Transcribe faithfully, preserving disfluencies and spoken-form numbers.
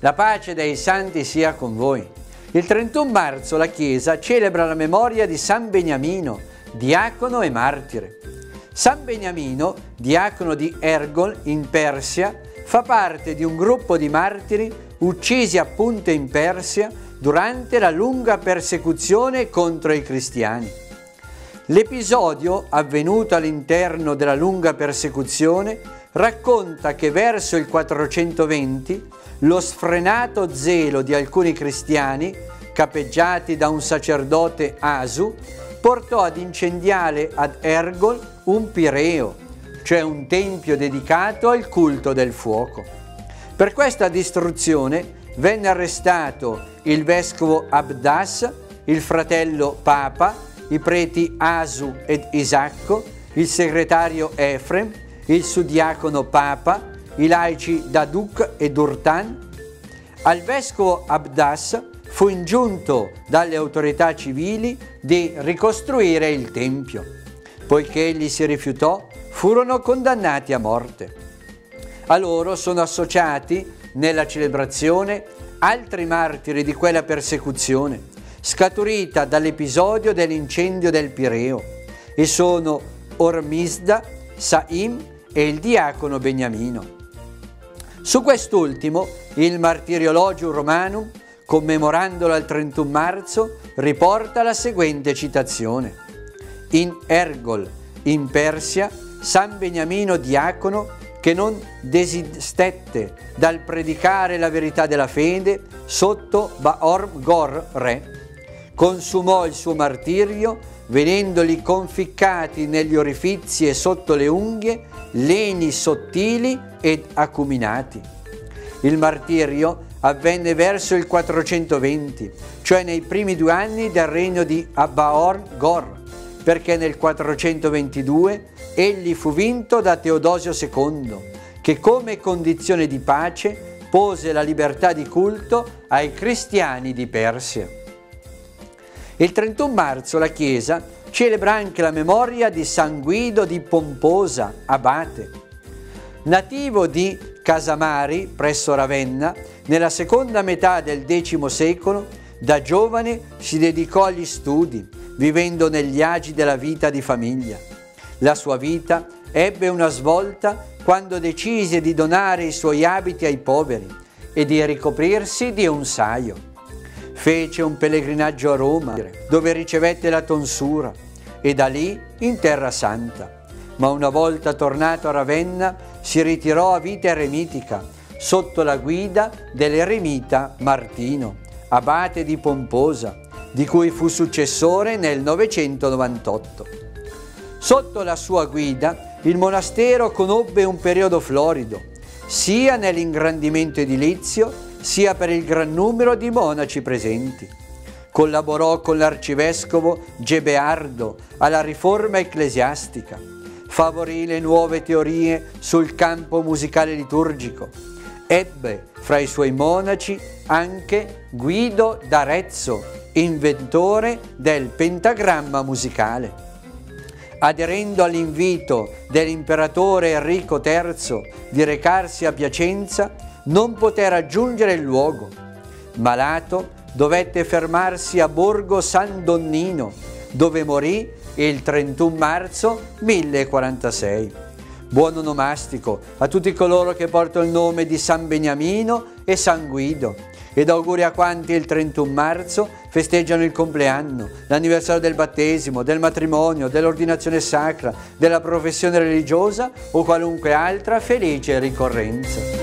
La pace dei santi sia con voi. Il trentuno marzo la Chiesa celebra la memoria di San Beniamino, diacono e martire. San Beniamino, diacono di Ergol in Persia, fa parte di un gruppo di martiri uccisi appunto in Persia durante la lunga persecuzione contro i cristiani. L'episodio, avvenuto all'interno della lunga persecuzione, racconta che verso il quattrocentoventi lo sfrenato zelo di alcuni cristiani, capeggiati da un sacerdote Asu, portò ad incendiare ad Ergol un pireo, cioè un tempio dedicato al culto del fuoco. Per questa distruzione venne arrestato il vescovo Abdas, il fratello Papa, i preti Asu ed Isacco, il segretario Efrem, il suddiacono Papa, i laici Daduk e Durtan. Al vescovo Abdas fu ingiunto dalle autorità civili di ricostruire il tempio. Poiché egli si rifiutò, furono condannati a morte. A loro sono associati nella celebrazione altri martiri di quella persecuzione, scaturita dall'episodio dell'incendio del Pireo, e sono Ormisda, Saim e il diacono Beniamino. Su quest'ultimo, il Martiriologium Romanum, commemorandolo al trentuno marzo, riporta la seguente citazione. In Ergol, in Persia, San Beniamino diacono, che non desistette dal predicare la verità della fede sotto Baorm Gor re, consumò il suo martirio venendoli conficcati negli orifizi e sotto le unghie leni sottili ed acuminati. Il martirio avvenne verso il quattrocentoventi, cioè nei primi due anni del regno di Baorm Gor, perché nel quattrocentoventidue egli fu vinto da Teodosio secondo, che come condizione di pace pose la libertà di culto ai cristiani di Persia. Il trentuno marzo la Chiesa celebra anche la memoria di San Guido di Pomposa, abate. Nativo di Casamari, presso Ravenna, nella seconda metà del decimo secolo, da giovane si dedicò agli studi, vivendo negli agi della vita di famiglia. La sua vita ebbe una svolta quando decise di donare i suoi abiti ai poveri e di ricoprirsi di un saio. Fece un pellegrinaggio a Roma, dove ricevette la tonsura, e da lì in Terra Santa. Ma una volta tornato a Ravenna si ritirò a vita eremitica sotto la guida dell'eremita Martino, abate di Pomposa, di cui fu successore nel novecentonovantotto. Sotto la sua guida il monastero conobbe un periodo florido, sia nell'ingrandimento edilizio, sia per il gran numero di monaci presenti. Collaborò con l'arcivescovo Gebeardo alla riforma ecclesiastica, favorì le nuove teorie sul campo musicale liturgico. Ebbe fra i suoi monaci anche Guido d'Arezzo, inventore del pentagramma musicale. Aderendo all'invito dell'imperatore Enrico terzo di recarsi a Piacenza, non poté raggiungere il luogo. Malato, dovette fermarsi a Borgo San Donnino, dove morì il trentuno marzo millequarantasei. Buon onomastico a tutti coloro che portano il nome di San Beniamino e San Guido, ed auguri a quanti il trentuno marzo festeggiano il compleanno, l'anniversario del battesimo, del matrimonio, dell'ordinazione sacra, della professione religiosa o qualunque altra felice ricorrenza.